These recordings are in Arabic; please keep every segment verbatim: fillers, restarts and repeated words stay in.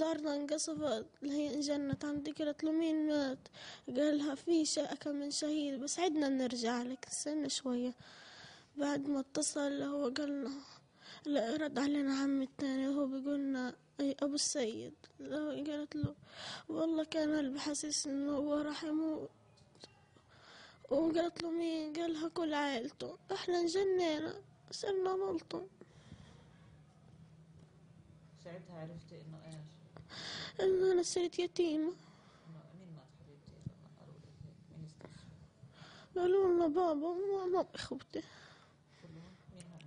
دارنا انقصفت، هي انجنت عندي. قالت له مين مات؟ قالها في كم من شهيد بس عدنا نرجع لك، استنى شوية. بعد ما اتصل هو قالنا، لا رد علينا عمي التاني وهو بيقولنا أي أبو السيد. قالت له والله كان قلبي حاسس إنه هو راح يموت. وقالت له مين؟ قالها كل عائلته. احنا انجنينا صرنا نلطم. ساعتها عرفتي إنه إيش؟ إنه أنا صرت يتيمة. إنه مين مات حبيبتي لما قالوا لك هيك؟ مين استشهد؟ قالوا لنا بابا وماما وإخوتي. كلهم؟ مين هم؟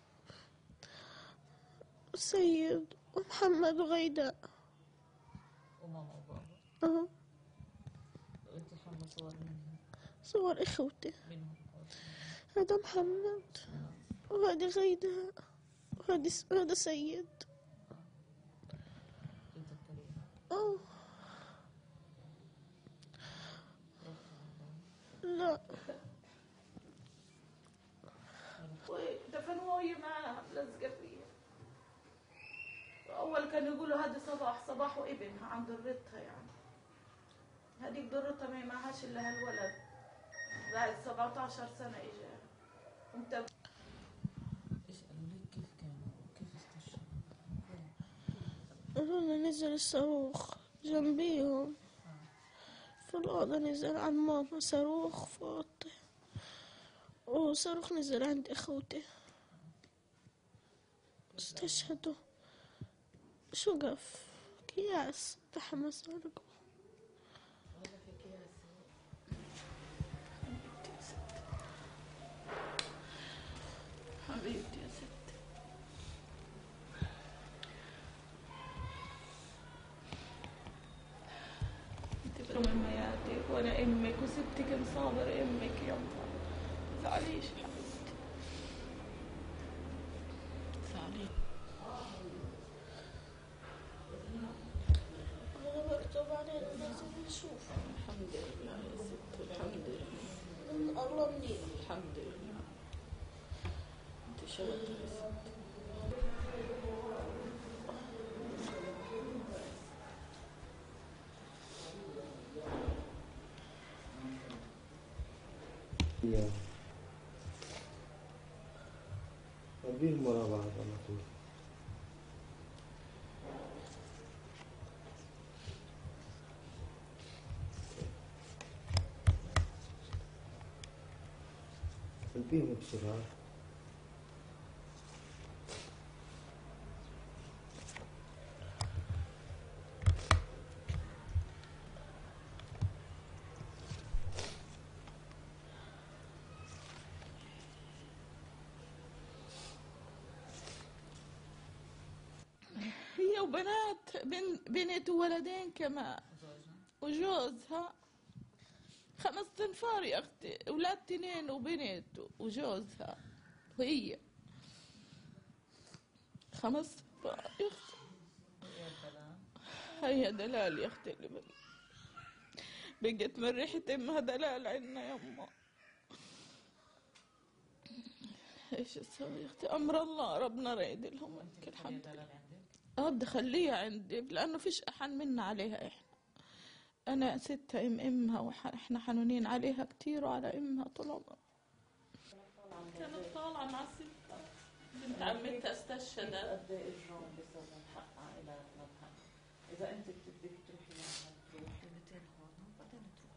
السيد ومحمد وغيداء. وماما وبابا؟ اه. وأنت حاملة صور منهم؟ صور إخوتي. منهم؟ هذا محمد وهذه غيداء وهذا هذا سيد. تتذكريها؟ اه. لا. دفنوها وهي معاها ملزقة فيها. أول كانوا يقولوا هذه صباح صباح وابنها عن ضرتها، يعني هذيك ضرتها ما معهاش إلا هالولد بعد سبعة عشر سنة إجاها. ومت... إيش قالوا لك؟ كيف كانوا؟ كيف استشهدوا؟ قالوا لنا نزل الصاروخ جنبيهم في الأوضة، نزل عن ماما صاروخ في أوضتي، وصاروخ نزل عند إخوتي استشهدوا. شو قف كياس تحمى سرقوا. والله في كياس. حبيبتي يا ستي. انت من حياتك وانا امك وستك مصابر امك، يلا تزعليش حبيبتي تزعليش. أنا مكتوب علينا لازم نشوف. الحمد لله يا ستي، الحمد لله. الله منيح. الحمد لله. انت شاطرة يا ستي. يا أبيهم ورا بعض على طول. أبيهم بسرعة. هي وبنات بن بنت وولدين كمان وجوزها. خمس تنفار يا اختي، اولاد تنين وبنت وجوزها وهي خمس تنفار يا اختي. هي دلال يا اختي اللي بقت بقت من ريحة امها دلال عنا يما. ايش اسوي يا اختي؟ امر الله ربنا رايد لهم. الحمد لله. اه بدي اخليها عندي لانه فيش احن منا عليها. احنا انا ستة ام امها واحنا حنونين عليها كتير وعلى امها طول عمرها. كانت طالعة مع ستة بنت عمتها استشهدت. قد ايه اجرام بسبب حق عائلاتنا بحق. اذا انت بدك تروحي لها تروحي مئتين هون وبعدين تروحي.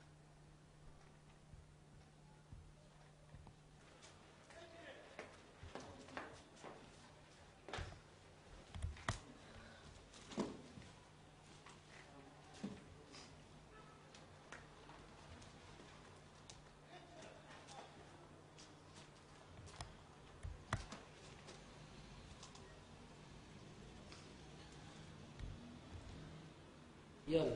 يلا.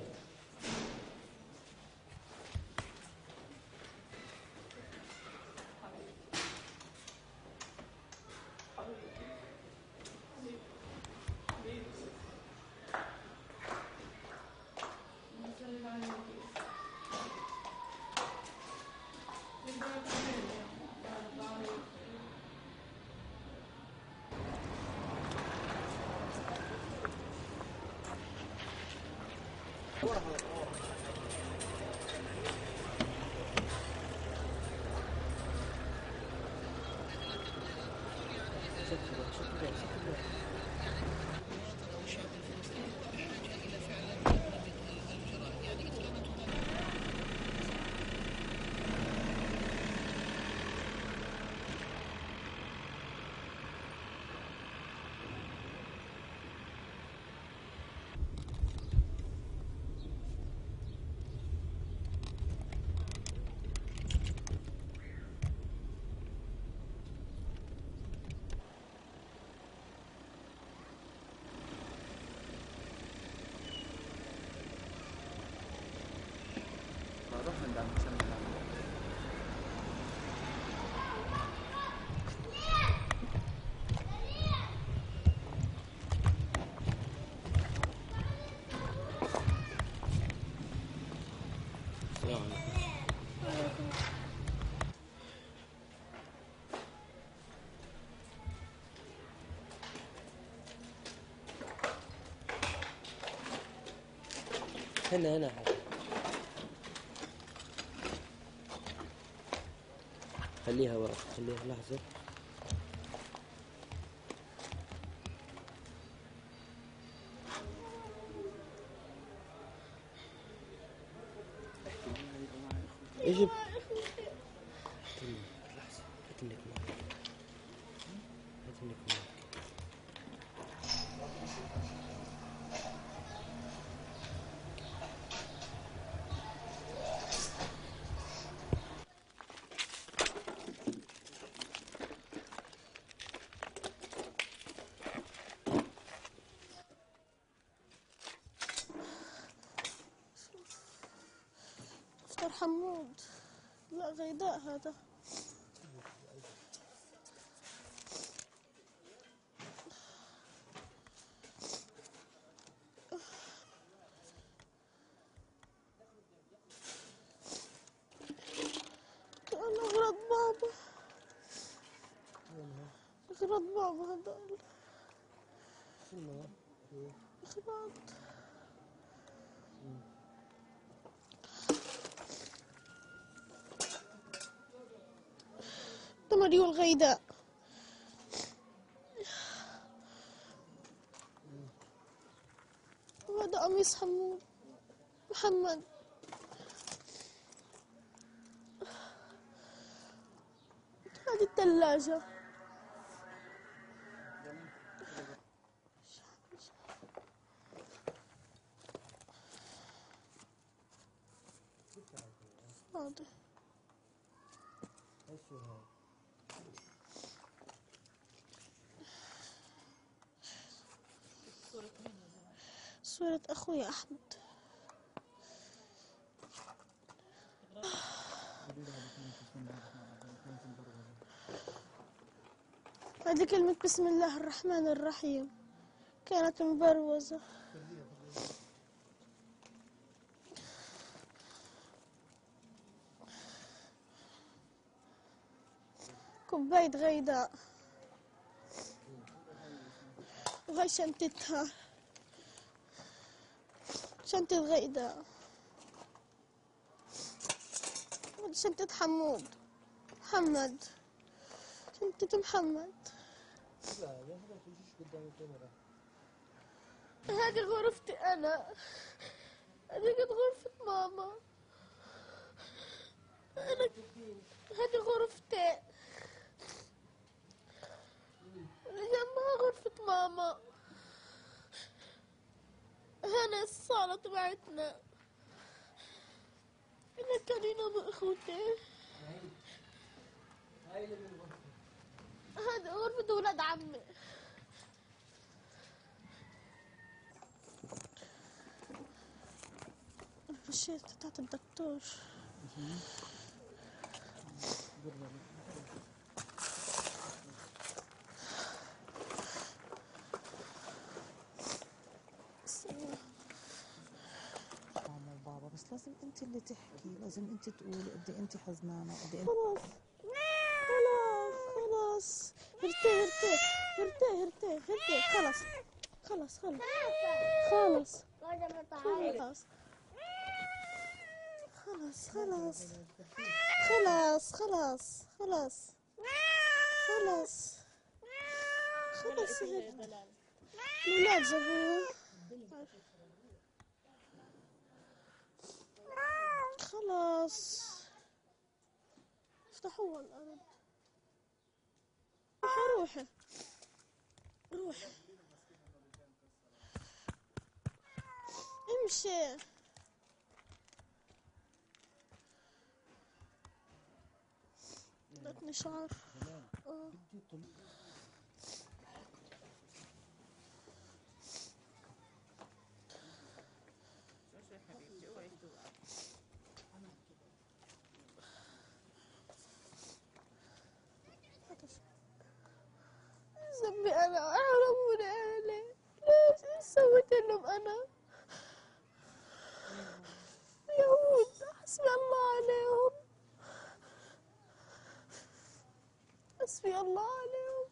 هنا هنا خليها ورا، خليها لحظة. اجب لحظة، هات النك معك، هات النك معك. مستر حمود. لا غيداء هذا. أنا أغرض بابا، أغرض بابا هذول أغراض. مريول غيداء. وهذا قميص حمود محمد. هذه الثلاجة. هذا صورة أخوي أحمد. هذه كلمة بسم الله الرحمن الرحيم كانت مبروزة. كوباية غيداء وهي شنطتها، شنطة غيداء. هذه شنطة حمود محمد، شنطة محمد. هذه غرفتي أنا، هذه قد غرفة ماما. أنا هذه غرفتي، جنبها غرفة ماما. هنا الصالة تبعتنا، هنا كان ينام أخوتي. هذه غرفة ولاد عمي. الروشتة بتاعت الدكتور. بابا بس لازم انت اللي تحكي، لازم انت تقولي قد ايه انت حزنانه، قد ايه خلاص خلاص خلاص ارتاح ارتاح ارتاح ارتاح ارتاح. خلاص خلاص خلاص خلاص خلاص خلاص خلاص خلاص خلاص خلاص خلاص خلاص الولاد جابوها خلاص افتحوها الأرض روحي روحي امشي لكني شعر اه ذنبي انا اعرفوني اهلي ليش ايش سويت لهم انا يهود حسبي الله عليهم حسبي الله عليهم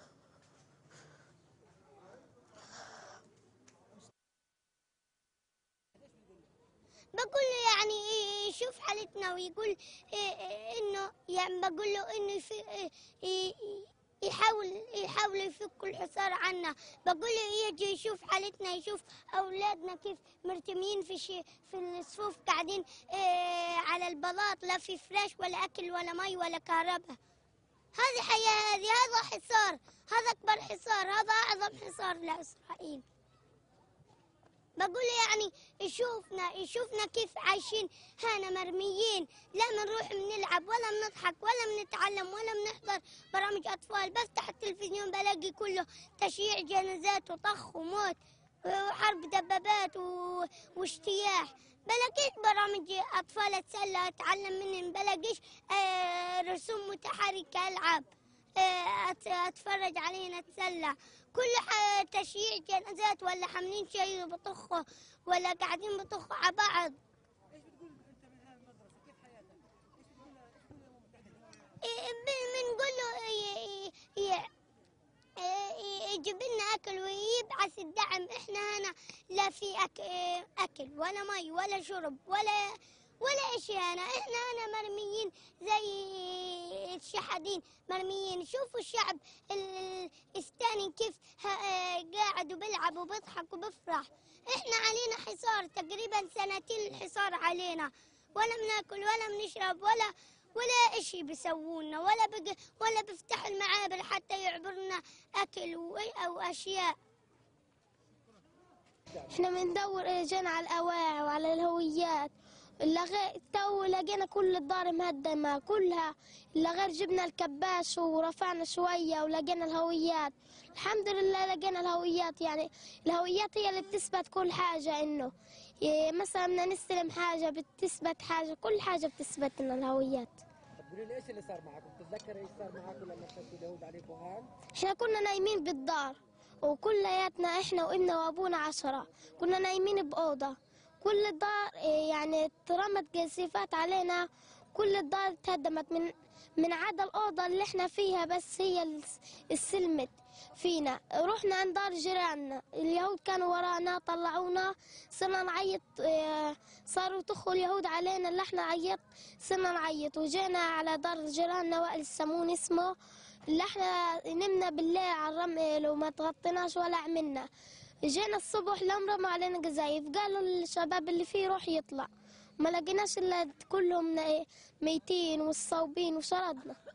بقول له يعني يشوف حالتنا ويقول انه يعني بقول له انه في يحاول يحاول يفك الحصار عنا. بقول له يجي يشوف حالتنا يشوف اولادنا كيف مرتمين في شي في الصفوف قاعدين اه على البلاط لا في فراش ولا اكل ولا مي ولا كهرباء. هذه حياة هذه هذا حصار هذا اكبر حصار هذا اعظم حصار لاسرائيل. بقول يعني يشوفنا يشوفنا كيف عايشين هنا مرميين لا بنروح بنلعب ولا بنضحك ولا بنتعلم ولا بنحضر برامج اطفال. بفتح التلفزيون بلاقي كله تشييع جنازات وطخ وموت وحرب دبابات و... واجتياح. بلاقيش برامج اطفال اتسلى اتعلم منهم. بلاقيش آه رسوم متحركه العب آه اتفرج علينا اتسلى. كل تشييع جنازات ولا حاملين شيء بطخه ولا قاعدين بطخوا على بعض. ايش بتقول انت من هاي المدرسه؟ كيف حياتك؟ ايش بتقول له ايش بتقول له بنقول له يجيب لنا اكل ويبعث الدعم. احنا هنا لا في اكل ولا مي ولا شرب ولا ولا اشي. هنا احنا هنا مرميين زي الشحادين مرميين. شوفوا الشعب الثاني كيف قاعد وبيلعب وبيضحك وبيفرح. احنا علينا حصار تقريبا سنتين الحصار علينا ولا بناكل ولا بنشرب ولا ولا اشي بيسوونا ولا بق... ولا بيفتحوا المعابر حتى يعبرنا اكل و... او اشياء. احنا بندور جينا على الاواعي وعلى الهويات. لغي... تو لقينا كل الدار مهدمة كلها إلا غير جبنا الكباش ورفعنا شوية ولقينا الهويات. الحمد لله لقينا الهويات. يعني الهويات هي اللي بتثبت كل حاجة. إنه مثلا بدنا نستلم حاجة بتثبت حاجة كل حاجة بتثبت لنا الهويات. طب قولي لي ايش اللي صار معكم؟ بتتذكر ايش صار معكم لما اشتكوا اليهود عليكم هون؟ احنا كنا نايمين بالدار وكلياتنا احنا وابننا وابونا عشرة كنا نايمين بأوضة. كل الدار يعني اترمت قصيفات علينا. كل الدار تهدمت من من عدا الأوضة اللي احنا فيها بس هي السلمت فينا. رحنا عند دار جيراننا اليهود كانوا ورانا طلعونا صرنا نعيط. صاروا يطخوا اليهود علينا اللي احنا عيط صرنا نعيط. وجينا على دار جيراننا وائل السمون اسمه اللي احنا نمنا بالليل على الرمل وما تغطيناش ولا عملنا. جينا الصبح لهم رموا علينا قذايف. قالوا للشباب اللي فيه روح يطلع. ما لقيناش الا كلهم ميتين والصوبين وشردنا.